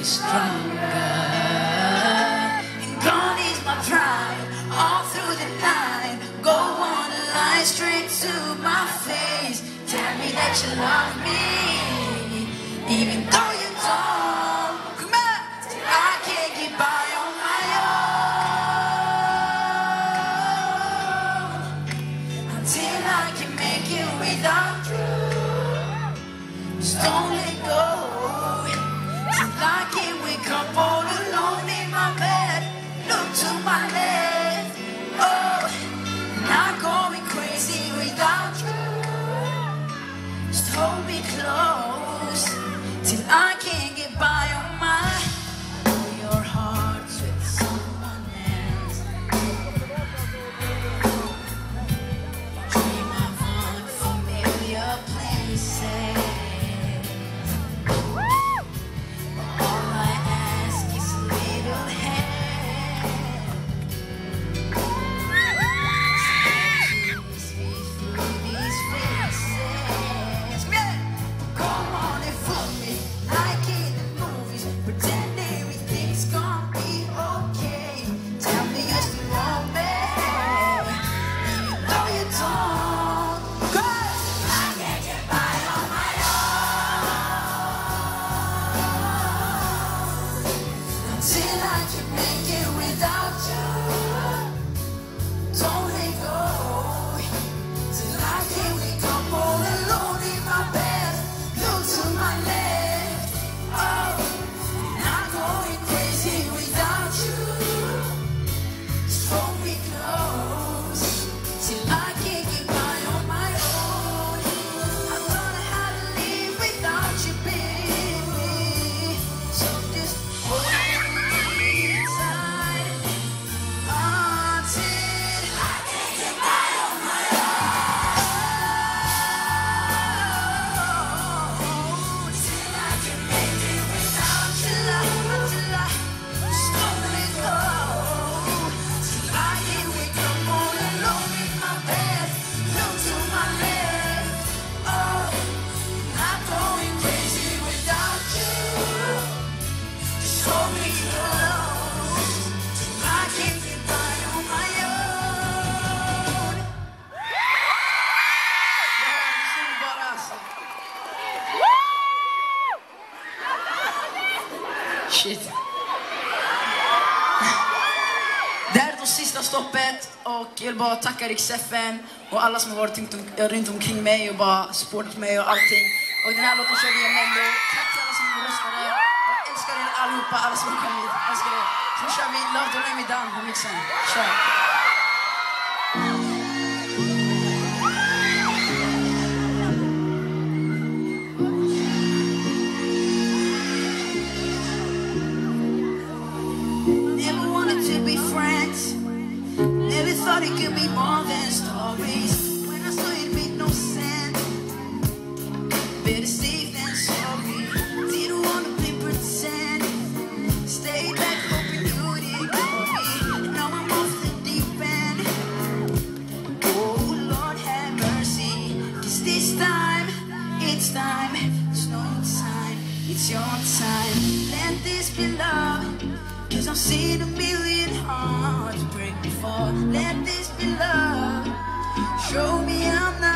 stronger. And gone is my pride, all through the night. Go on a lie straight to my face. Tell me that you love me, even though you don't. Come on, I can't get by on my own until I can make it without you. Just don't let go till I can wake up all alone in my bed. Look to my left, oh, not going crazy without you. Just hold me close till I can't get by on my own. Your heart's with someone else. Dream of unfamiliar places. All I ask is a little help. Please me through these faces. Come on and fool me like in the movies. Pretend everything's gonna be okay. Tell me you still want me, even though you don't. 'Cause I can't get by on my own until I can make it without you. Don't let go till I can wake up all alone in my bed. Look to my left, oh, not going crazy without you. Just hold me close till I can't get by on my own. I thought I had to live without you, baby. So just hold me inside until I can't get by on my own. Till I can make it without you. Till I just don't let go. Till I can wake up all alone in my bed. Look to my left, oh, not going crazy without you. Just hold me close till I can get by on my own. Shit. Det här är då sista stoppet och jag vill bara tacka Rix FM och alla som har varit runt omkring mig och bara supportat mig och allting. Och den här låten kör vi en Mello. Tack till alla som röstade. Jag älskar er allihopa, alla som har kommit. Jag älskar er. Så kör vi Love Don't Let Me Down på mixen. Kör. Never wanted to be friends. Never thought it could be more than stories. When I saw it made no sense. Better safe than sorry. Didn't wanna play pretend. Stayed back hoping you'd ignore me. And now I'm off the deep end. Oh Lord have mercy. 'Cause this time, it's time. There's no time, it's your time. Let this be love. 'Cause I've seen a million hearts break before. Let this be love. Show me I'm not